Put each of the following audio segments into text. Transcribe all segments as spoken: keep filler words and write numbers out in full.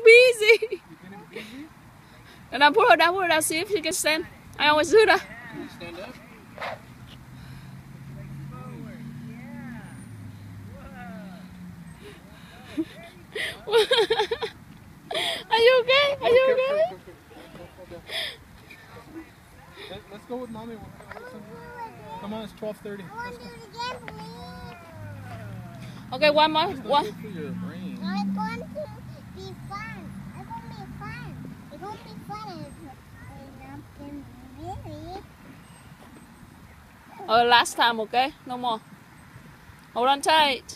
busy. You getting busy? And I put her down, put her down, see if she can stand. I always do that. Can you stand up? Are you okay? Are you okay? Let, let's go with mommy. Come on, it's twelve thirty. Let's go. Okay, one more. It's not One. good for your brain. No, it's going to be fun. It's going to be fun. It's going to be fun. It's nothing really. Oh, last time, okay? No more. Hold on tight.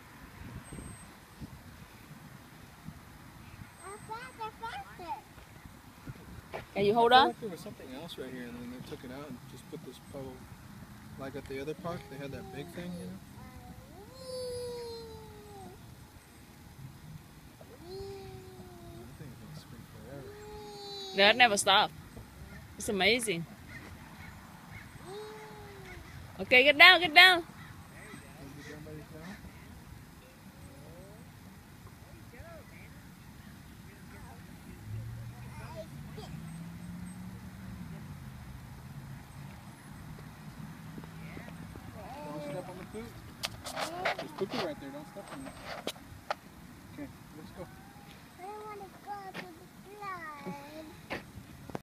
Faster, faster. Can you hold I feel on? like there was something else right here, and then they took it out and just put this pole. Like at the other park, they had that big thing, you know? I think it's gonna spin forever. That never stop. It's amazing. Okay, get down, get down. Is everybody's down? Don't step on the poop. There's poopy right there. Don't step on it. Okay, let's go. I don't want to go to